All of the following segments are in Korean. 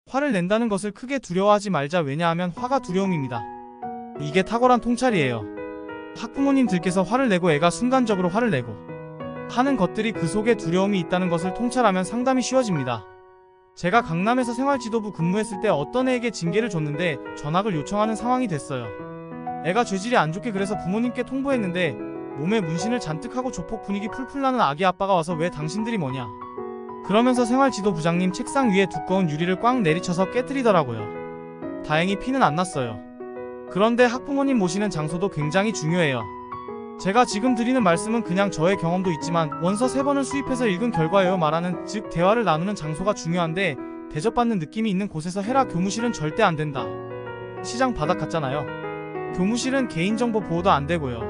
화를 낸다는 것을 크게 두려워하지 말자. 왜냐하면 화가 두려움입니다. 이게 탁월한 통찰이에요. 학부모님들께서 화를 내고 애가 순간적으로 화를 내고 하는 것들이 그 속에 두려움이 있다는 것을 통찰하면 상담이 쉬워집니다. 제가 강남에서 생활지도부 근무했을 때 어떤 애에게 징계를 줬는데 전학을 요청하는 상황이 됐어요. 애가 죄질이 안 좋게 그래서 부모님께 통보했는데 몸에 문신을 잔뜩 하고 조폭 분위기 풀풀 나는 아기 아빠가 와서 왜 당신들이 뭐냐 그러면서 생활지도부장님 책상 위에 두꺼운 유리를 꽉 내리쳐서 깨뜨리더라고요. 다행히 피는 안 났어요. 그런데 학부모님 모시는 장소도 굉장히 중요해요. 제가 지금 드리는 말씀은 그냥 저의 경험도 있지만 원서 3번을 수입해서 읽은 결과예요. 말하는 즉 대화를 나누는 장소가 중요한데 대접받는 느낌이 있는 곳에서 해라. 교무실은 절대 안 된다. 시장 바닥 같잖아요. 교무실은 개인정보 보호도 안 되고요.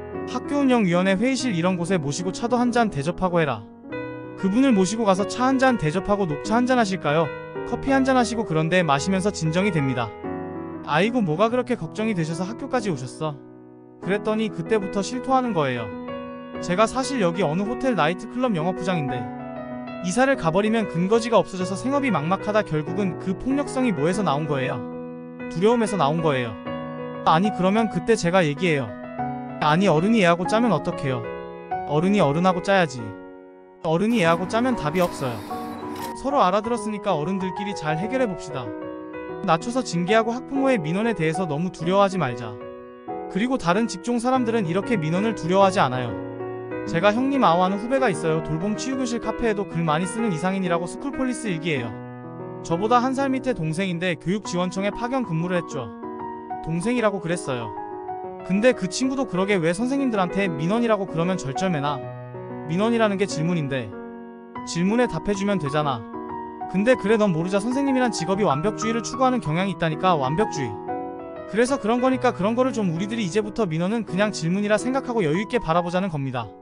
학교운영위원회 회의실 이런 곳에 모시고 차도 한 잔 대접하고 해라. 그분을 모시고 가서 차 한 잔 대접하고 녹차 한 잔 하실까요? 커피 한 잔 하시고 그런데 마시면서 진정이 됩니다. 아이고 뭐가 그렇게 걱정이 되셔서 학교까지 오셨어? 그랬더니 그때부터 실토하는 거예요. 제가 사실 여기 어느 호텔 나이트클럽 영업부장인데 이사를 가버리면 근거지가 없어져서 생업이 막막하다. 결국은 그 폭력성이 뭐에서 나온 거예요? 두려움에서 나온 거예요. 아니 그러면 그때 제가 얘기해요. 아니 어른이 애하고 짜면 어떡해요? 어른이 어른하고 짜야지. 어른이 애하고 짜면 답이 없어요. 서로 알아들었으니까 어른들끼리 잘 해결해봅시다. 낮춰서 징계하고 학부모의 민원에 대해서 너무 두려워하지 말자. 그리고 다른 직종 사람들은 이렇게 민원을 두려워하지 않아요. 제가 형님 아우하는 후배가 있어요. 돌봄 치유교실 카페에도 글 많이 쓰는 이상인이라고 스쿨폴리스 일기예요. 저보다 한 살 밑에 동생인데 교육지원청에 파견 근무를 했죠. 동생이라고 그랬어요. 근데 그 친구도 그러게 왜 선생님들한테 민원이라고 그러면 절절매나. 민원이라는 게 질문인데 질문에 답해주면 되잖아. 근데 그래 넌 모르자. 선생님이란 직업이 완벽주의를 추구하는 경향이 있다니까. 완벽주의. 그래서 그런 거니까 그런 거를 좀 우리들이 이제부터 민원은 그냥 질문이라 생각하고 여유있게 바라보자는 겁니다.